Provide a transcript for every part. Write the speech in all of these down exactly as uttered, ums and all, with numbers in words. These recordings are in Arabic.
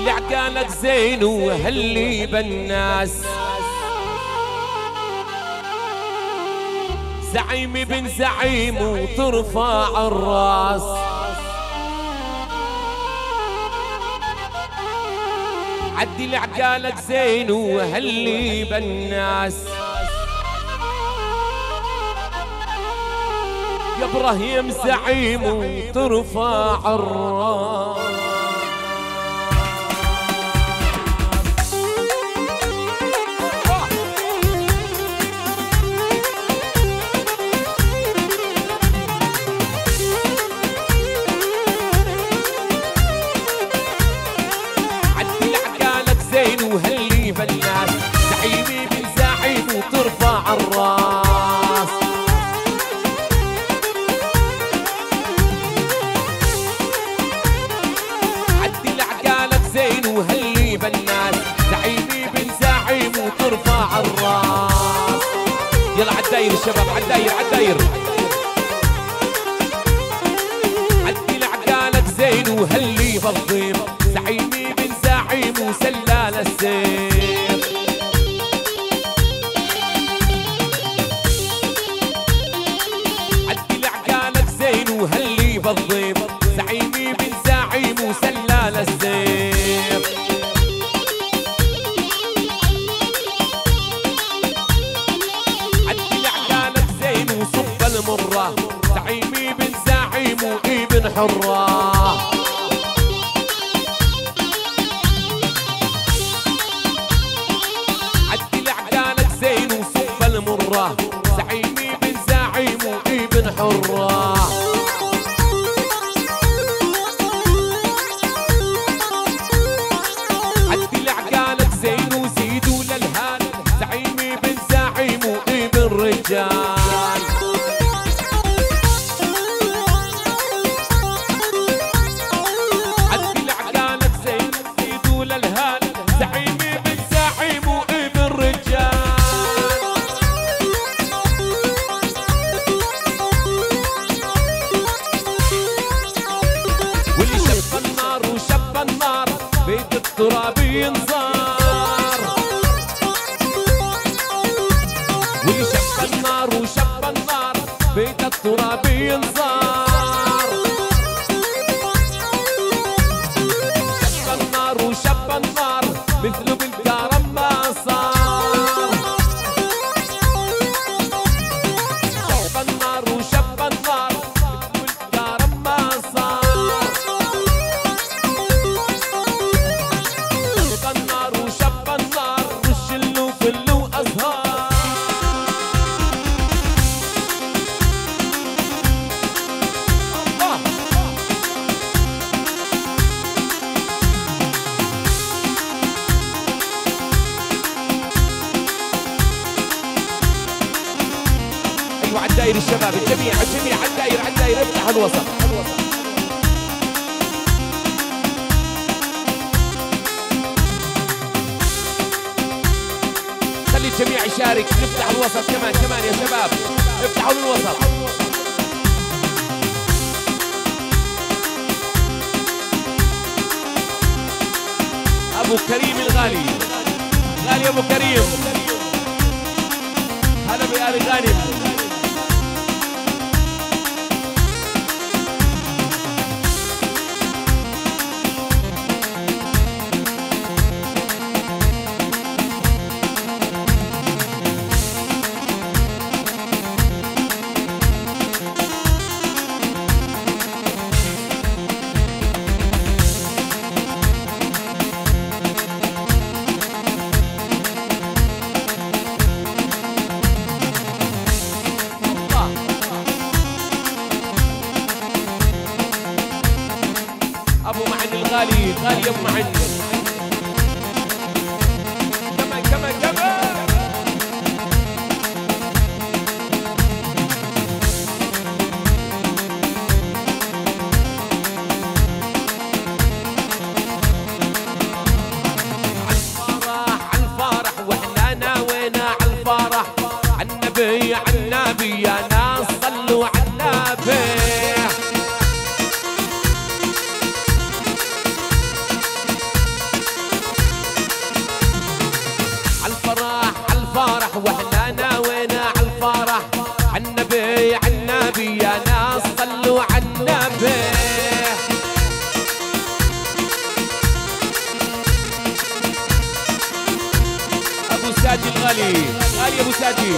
عدل عقالك زين وهلي بالناس، زعيم بن زعيم وترفع الراس، عدل عقالك زين وهلي بالناس، يا ابراهيم زعيم وترفع الراس. وهلي بالناس، زعيمي بن زعيم وترفع الراس، عدل عقالك زين وهلي بالناس، زعيمي بن زعيم وترفع الراس. يلا عالداير الشباب، عالداير عالداير، عدل عقالك زين وهلي بالضيف، زعيمي بن زعيم وسلال السيف، عدل عقالك زين وهلي بالضيف، زعيمي بن زعيم وسلال السيف، عدل عقالك زين وصب المره، زعيمي بن زعيم وابن حره، مرة زعيمي بن زعيم وابن حرة، عدل عقالك زين وزيدوا للهال، زعيمي بن زعيم وابن رجال، عدل عقالك زين وزيدوا للهال، زعيمي بن زعيم وابن رجال. بيت التراب ينزار، واللي شب النار وشب النار، بيت التراب ينزار، شب النار وشب النار، مثله بالكرم ما صار، شب النار وشب النار، مثله بالكرم ما صار، عالداير الشباب، الجميع الجميع عالداير عالداير، افتح الوسط. خلي الجميع يشارك، نفتح الوسط كمان كمان يا شباب، افتحوا الوسط. ابو كريم الغالي، غالي ابو كريم، هلا بآل غانم. غالي غالي ابو معن، كمان كمان كمان. عالفرح عالفرح واحنا ناوينا عالفرح، عالنبي عالنبي يا ناس صلوا عالنبي. عالنبي عالنبي يا ناس صلوا عالنبي. ابو ساجي الغالي غالي ابو ساجي.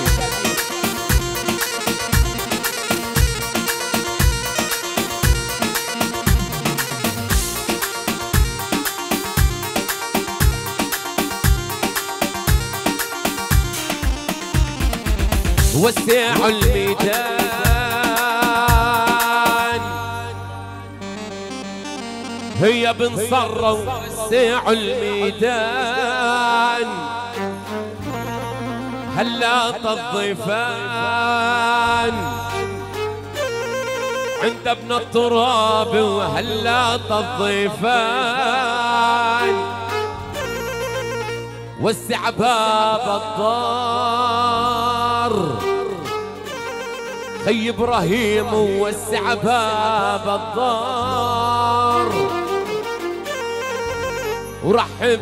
وسعوا الميدان هيا بنصروا وسعوا الميدان هلا الضيفان عند ابن التراب وهلا الضيفان وسع باب الدار خي ابراهيم ووسع باب الدار ورحب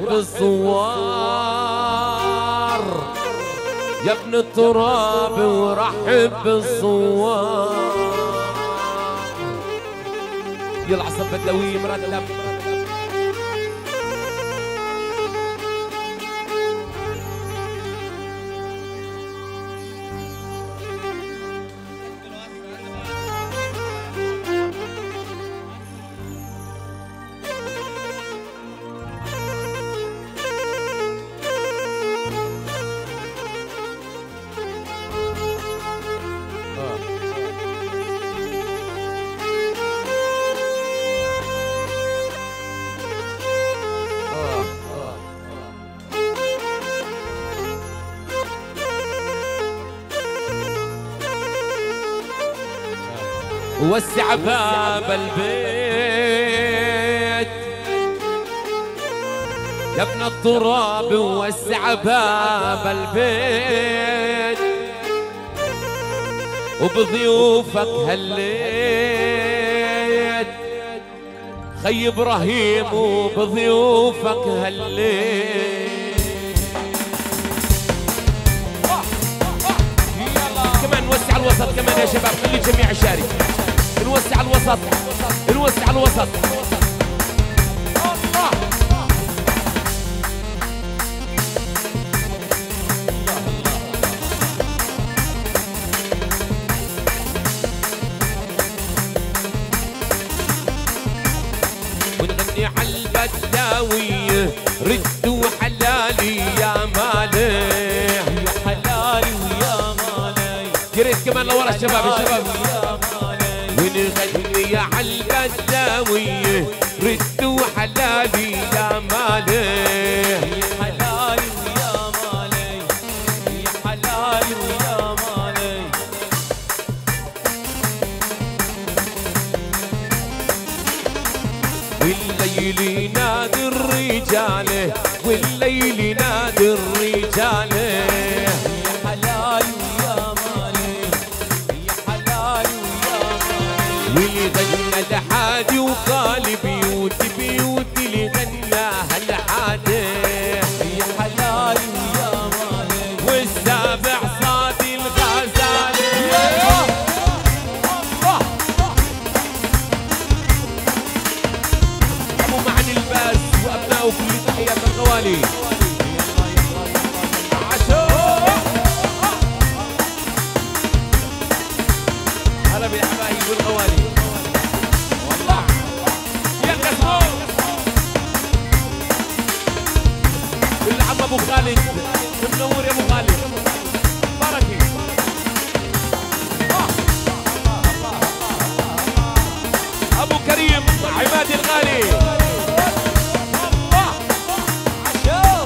بالزوار يا ابن التراب ورحب بالزوار. يلا عصب بدوي مرتب وسع باب البيت يا ابن التراب وسع باب البيت وبضيوفك هليت خي ابراهيم وبضيوفك هليت. كمان نوسع الوسط كمان يا شباب خلي الجميع يشارك. نوسع الوسط نوسع الوسط الله. ونغني عالبداوية ردوا حلالي يا مالي يا حلالي ويا مالي. يا ريت كمان لورا الشباب الشباب. ونغني عالبداوية ردوا حلالي يا مالي يا حلالي ويا مالي يا حلالي ويا مالي. والليل ينادي الرجال والليل ينادي الرجال يا حلالي ويا مالي يا حلالي ويا مالي. والغنى الحادي وقال بيوتي بيوتي اللي غناها الحادي يا حلالي ويا مالي. والسابع صادي الغزالي ابو معني الباس وابنائه كل تحيات الغوالي. هلا بالحبايب والغوالي والله يا قسمو العم ابو خالد منور يا ابو خالد بركي. ابو كريم عماد الغالي الله عشاو.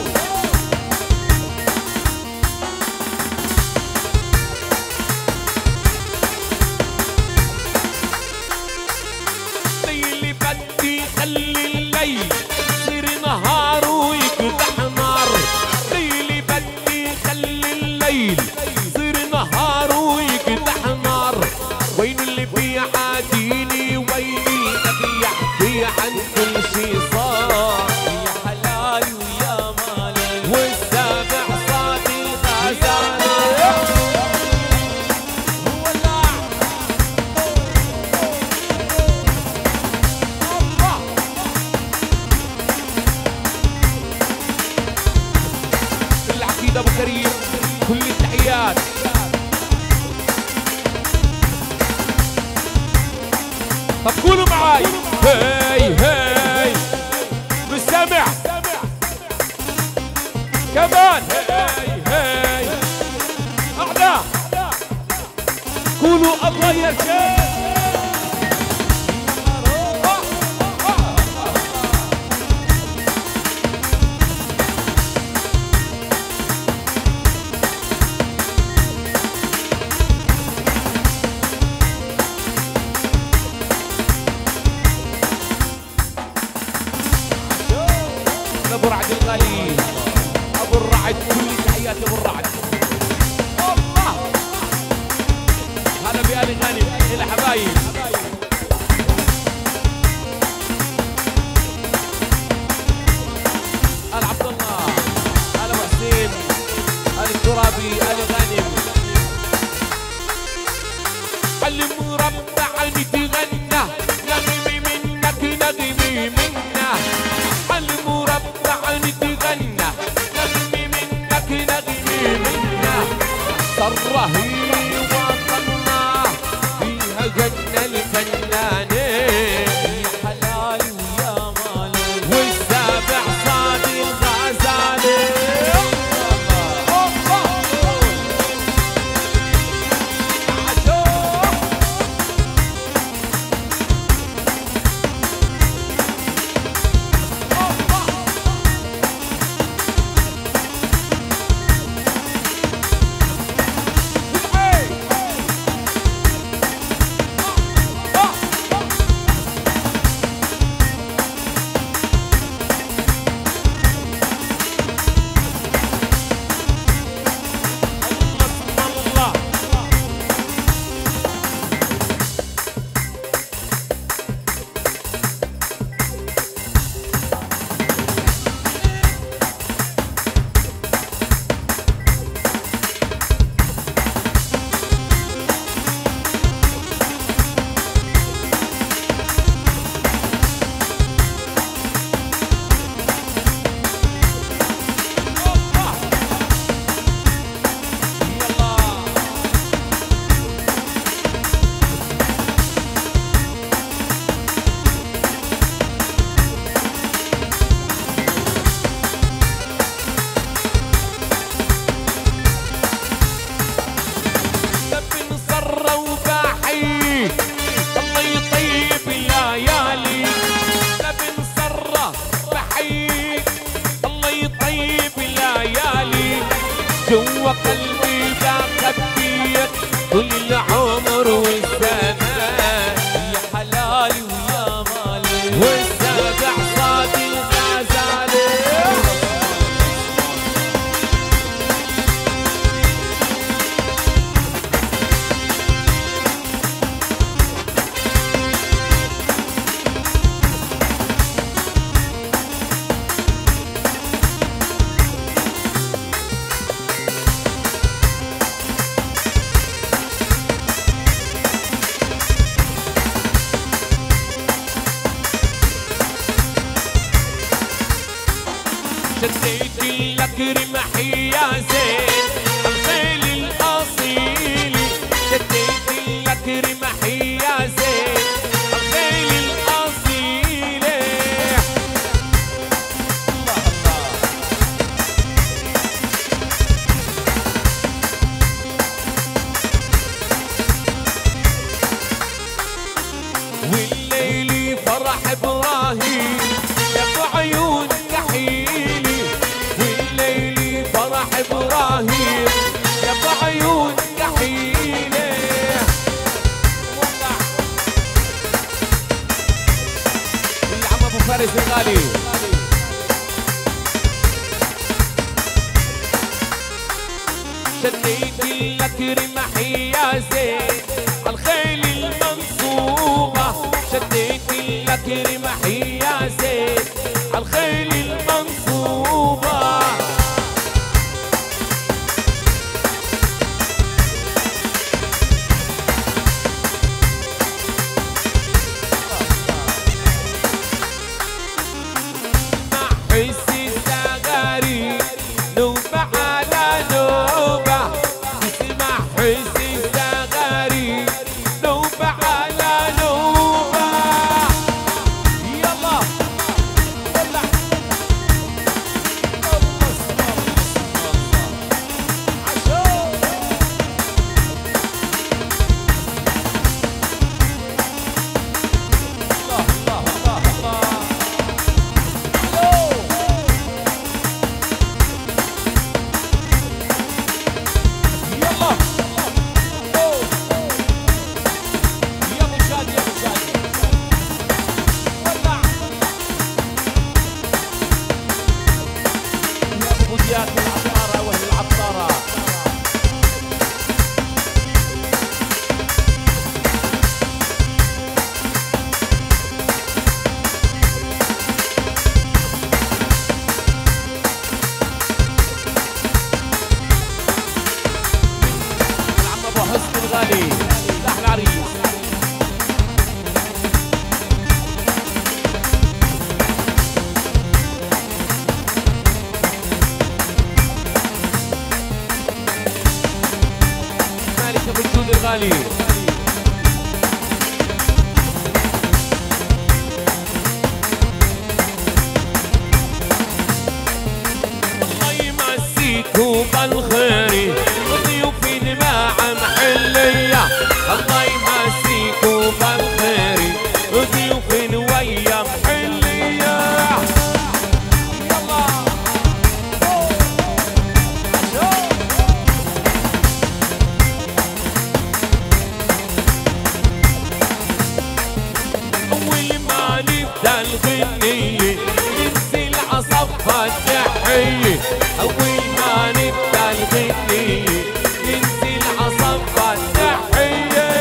الليل بدي خلي الليل يصير نهار ويقدح نار. الليل بدي خلي الليل يصير نهار ويقدح نار. وين اللي بيعاديني وين اللي بيع بيع عن كل طب قولوا معاي هي هي مش سامع كمان هي هي أعلى قولوا الله يا شيخ. ابو رعد الغالي ابو الرعد كل تحياتي ابو الرعد الله هلا بآل غانم الى حبايب آل عبد الله آل ابو حسين آل الترابي آل غانم علم مربع نتغنى نغمي منك نغمي منا علم مربع نتغنى نغمي منك نغمي منا صرهي وطننا فيها جنة الفنانين يا حلال ويا مالي والسابع صاد الغزالي جوا قلبي ذاك بيك كل العمر والزمان يا حلالي ويا مالي والسابع صاد الغزالي شديت لك رمحي يا زين الخيل الأصيل شديت لك رمحي يا زين الخيل الأصيل الله الله والليل فرح إبراهيم يا عيون كحيلي والليل فرح إبراهيم يا بعيون كحيلي اللي عم أبو فارس الغالي شديت لك رمحي يا زين الخيل المنصوبة شديت لك رمحي يا زين الخيل المنصوبة مع حس الزغاري نوبة على نوبة اسمع حس الزغاري نوبة على نوبة الله يمسيكوا بالخير ضيوف ويا محلية. أول ما نبدأ الغنية ننزل عصفها التحية. أول ما نبدأ الغنية ننزل عصفها التحية.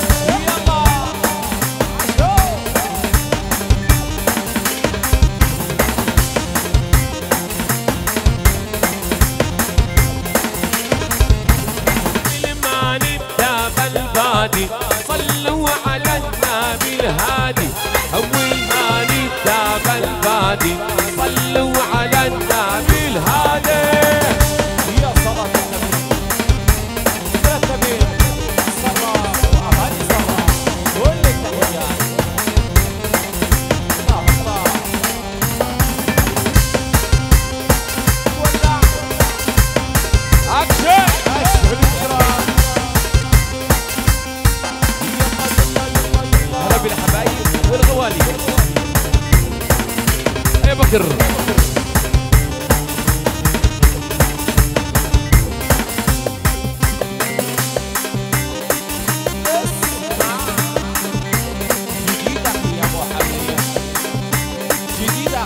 ما نبدأ بالبادي صلوا على النبي الهادي. أول ما نبدأ بالبادي صلوا على النبي الهادي. يا صلاة النبي ترتبين صلاة وأهالي صلاة كل التحيات. الله الله ولع أكشن أشهر الكرام. هلا بالحبايب والغوالي يا بكر. جديدة يا أبو حبيب جديدة.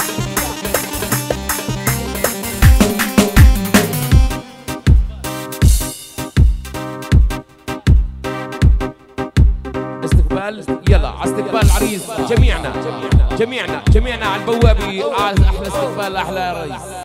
استقبال يلا على استقبال العريس. جميعنا جميعنا جميعنا على البوابة. على احلى استقبال احلى رئيس.